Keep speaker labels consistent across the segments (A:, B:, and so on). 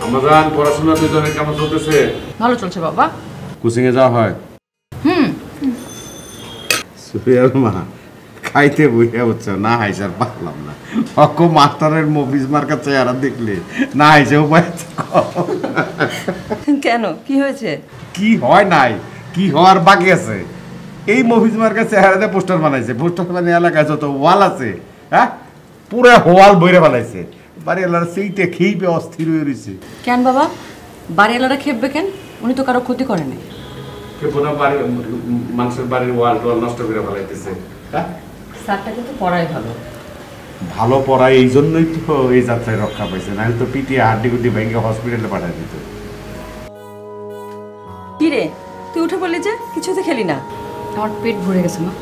A: Amazon পড়াশোনা দুজনের কেমন চলতেছে?
B: ভালো চলছে বাবা।
A: কোচিং এ যাওয়া হয়? সুফিয়ার মা খাইতে বইয়া হচ্ছে না, হাইসার পারলাম না। অক মাস্টারের মফিজ মার্কা চেহারা দেখলে না হাইসে উপায়
B: কেন, কি হয়েছে?
A: কি হয় নাই, কি হওয়ার বাকি আছে? এই মফিজ মার্কা চেহারাতে পোস্টার বানাইছে। পোস্টার বানিয়ে এলাকায় যত ওয়াল আছে, হ্যাঁ, পুরো ওয়াল বইরে বানাইছে। বাড়িওয়ালারা সেইটা খেইবে অস্থির হয়ে রয়েছে।
B: কেন বাবা, বাড়িওয়ালারা খেপবে কেন? উনি তো কারো ক্ষতি করেনি।
A: মানুষের বাড়ির ওয়াল টোয়াল নষ্ট করে ফেলাইতেছে।
B: স্যারটা কিন্তু পড়াই ভালো।
A: ভালো পড়ায় এই জন্যই তো এই যাত্রায় রক্ষা পাইছে, নাহলে তো পিটিয়ে হাড্ডি গুড্ডি ভেঙে হসপিটালে পাঠাই দিত।
B: কি রে, তুই উঠে পড়লি যে? কিছুতে খেলি না? আমার পেট ভরে গেছে মা।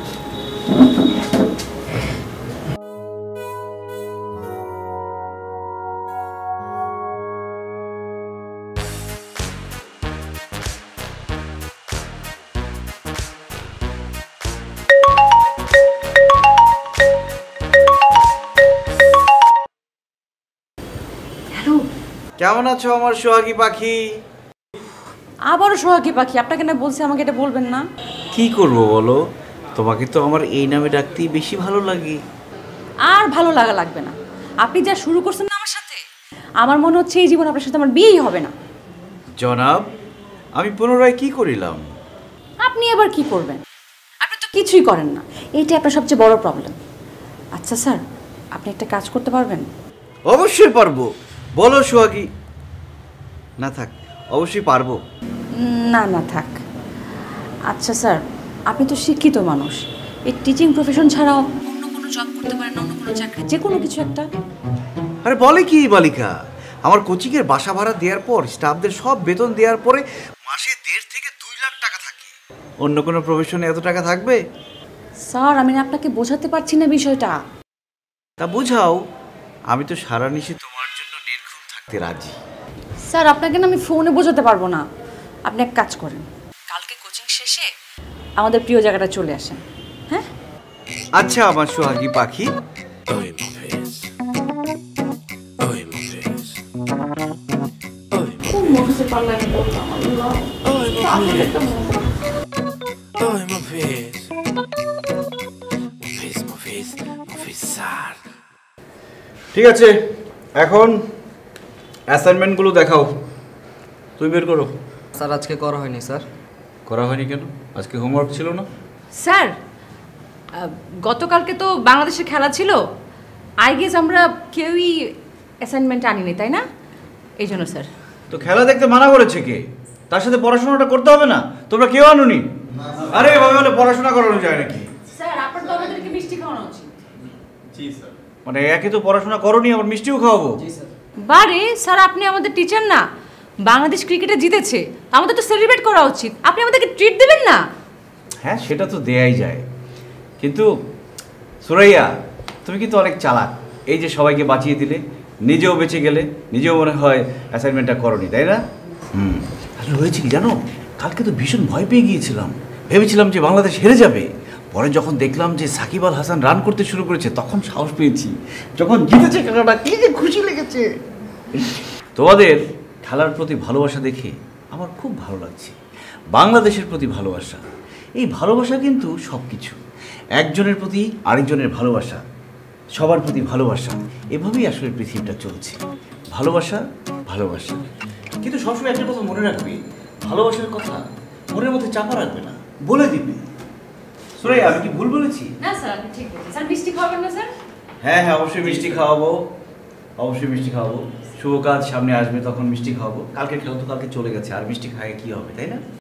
C: কেমন আছো আমার সোহাগী পাখি?
B: আবারও সোহাগী পাখি? আপনাকে না বলছি আমাকে এটা বলবেন না।
C: কি করব বলো, তোমাকে তো আমার এই নামে ডাকতেই বেশি ভালো লাগে।
B: আর ভালো লাগা লাগবে না। আপনি যা শুরু করছেন না আমার সাথে, আমার মনে হচ্ছে এই জীবন আপনার সাথে আমার বিয়েই হবে না।
C: জনাব, আমি পুনরায় কি করিলাম?
B: আপনি আবার কি করবেন? আপনি তো কিছুই করেন না, এইটাই আপনার সবচেয়ে বড় প্রবলেম। আচ্ছা স্যার, আপনি একটা কাজ করতে পারবেন?
C: অবশ্যই পারবো, বলো সোহাগী। না থাক, অবশ্যই পারবো।
B: না না থাক। আচ্ছা স্যার, আপনি তো শিক্ষিত মানুষ, এই টিচিং প্রফেশন ছাড়াও অন্য কোনো জব করতে পারেন, অন্য কোনো চাকরি, যে কোনো কিছু একটা।
C: আরে বলে কি বালিকা, আমার কোচিংয়ের বাসা ভাড়া দেওয়ার পর, স্টাফদের সব বেতন দেওয়ার পরে মাসে 1.5 থেকে 2 লাখ টাকা থাকে। অন্য কোনো প্রফেশনে এত টাকা থাকবে?
B: স্যার, আমি আপনাকে বোঝাতে পারছি না বিষয়টা।
C: তা বুঝাও, আমি তো সারা নিশি তোমার জন্য নির্ঘুম থাকতে রাজি।
B: স্যার, আপনাকে না আমি ফোনে বোঝাতে পারবো না। আপনি এক কাজ করেন, কালকে কোচিং শেষে আমাদের প্রিয় জায়গাটা চলে আসেন। হ্যাঁ
C: আচ্ছা আমার সোহাগী পাখি। ঠিক আছে, এখন অ্যাসাইনমেন্টগুলো দেখাও। তুই বের করো।
D: স্যার আজকে করা হয়নি স্যার।
C: করা হয়নি কেন? আজকে হোমওয়ার্ক ছিল না?
B: স্যার, গতকালকে তো বাংলাদেশের খেলা ছিল। আই গেস আমরা কেউই অ্যাসাইনমেন্ট আনিনি, তাই না? এই জন্য স্যার।
C: তো খেলা দেখতে মানা করেছে কে? তার সাথে পড়াশোনাটা করতে হবে না? তোমরা কেউ আনুনি? আরে এভাবে হলে পড়াশোনা করানো যায় নাকি?
B: স্যার, আপনার তো আমাদেরকে মিষ্টি খাওয়ানো উচিত।
C: জি স্যার। মানে একে তো পড়াশোনা করোনি, আবার মিষ্টিও খাওয়াবো?
D: জি স্যার।
B: বারে স্যার, আপনি আমাদের টিচার না? বাংলাদেশ ক্রিকেটে জিতেছে, আমাদের তো সেলিব্রেট করা উচিত। আপনি আমাদেরকে ট্রিট দেবেন না?
C: হ্যাঁ, সেটা তো দেয়াই যায়, কিন্তু সুরাইয়া তুমি কিন্তু অনেক চালাক। এই যে সবাইকে বাঁচিয়ে দিলে, নিজেও বেঁচে গেলে, নিজেও মনে হয় অ্যাসাইনমেন্টটা করোনি, তাই না? আসলে হয়েছে কি জানো, কালকে তো ভীষণ ভয় পেয়ে গিয়েছিলাম। ভেবেছিলাম যে বাংলাদেশ হেরে যাবে। পরে যখন দেখলাম যে সাকিব আল হাসান রান করতে শুরু করেছে, তখন সাহস পেয়েছি। যখন জিতেছে খেলাটা, কি যে খুশি লেগেছে। তোমাদের খেলার প্রতি ভালোবাসা দেখে আমার খুব ভালো লাগছে। বাংলাদেশের প্রতি ভালোবাসা, এই ভালোবাসা কিন্তু সব কিছু। একজনের প্রতি আরেকজনের ভালোবাসা, সবার প্রতি ভালোবাসা, এভাবেই আসলে পৃথিবীটা চলছে। ভালোবাসা, ভালোবাসা। কিন্তু সবসময় একটা কথা মনে রাখবে, ভালোবাসার কথা মনের মধ্যে চাপা রাখবে না, বলে দিবে। সুরাইয়া, আমি কি ভুল বলেছি?
B: না স্যার, আপনি ঠিক বলেছেন। স্যার, মিষ্টি খাওয়াবেন না স্যার?
C: হ্যাঁ হ্যাঁ, অবশ্যই মিষ্টি খাওয়াবো, অবশ্যই মিষ্টি খাওয়াবো। শুভ কাজ সামনে আসবে, তখন মিষ্টি খাওয়াবো। কালকে খেলা তো কালকে চলে গেছে, আর মিষ্টি খাইয়ে কি হবে, তাই না?